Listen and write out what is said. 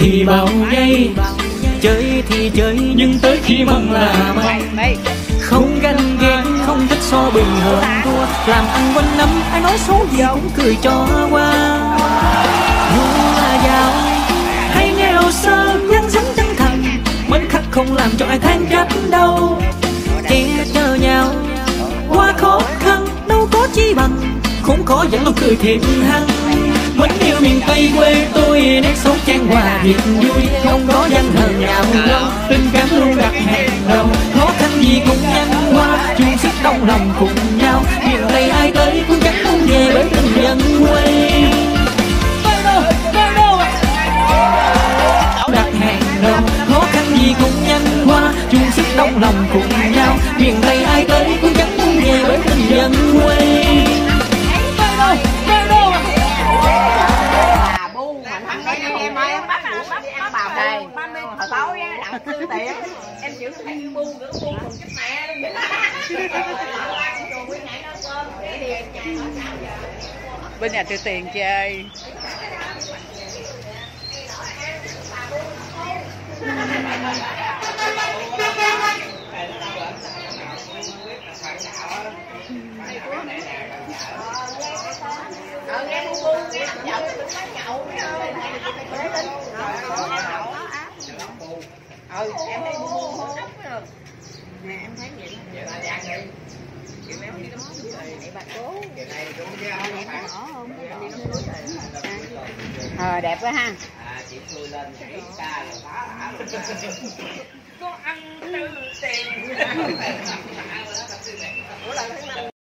thì bao nhây, chơi thì chơi nhưng tới khi măng là mây. Không ganh ghét, không thích so bì hơn thua, làm ăn quanh năm ai nói số gì cũng cười cho qua. Dù là giàu hay nghèo sơ, nhân giống chân thành, mến khách không làm cho ai than trách đâu. Che chở nhau qua khó khăn, đâu có chi bằng khốn khó vẫn luôn cười thiệt hăng. Mến yêu miền Tây quê tôi, nét sống chan hòa việc vui, không có danh hờn nhạo đâu, tình cảm luôn đặt hàng đầu. Khó khăn gì cũng nhanh qua, chung sức đồng lòng cùng nhau, miền Tây ai tới cũng chẳng muốn về bởi tình dân quê. Đặt hàng đầu, khó khăn gì cũng nhanh qua, chung sức đồng lòng cùng nhau, miền Tây ai tới cũng chẳng muốn về bởi tình dân quê. Em ơi, em bắt ăn bào đây. Hồi tối đặng tư tiện em chịu thấy như bu nữa, bu cùng chút mẹ luôn vậy. Bên nhà Tư Tiền chơi. Nghe bu bu nghe nhậu đừng có nhậu em thấy bu bu hôn nè, em thấy vậy bà cố đẹp quá ha. Có ăn tư tiền.